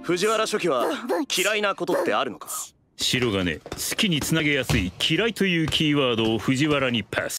藤原書記は嫌いなことってあるのか？ 白がね、好きにつなげやすい嫌いというキーワードを藤原にパス。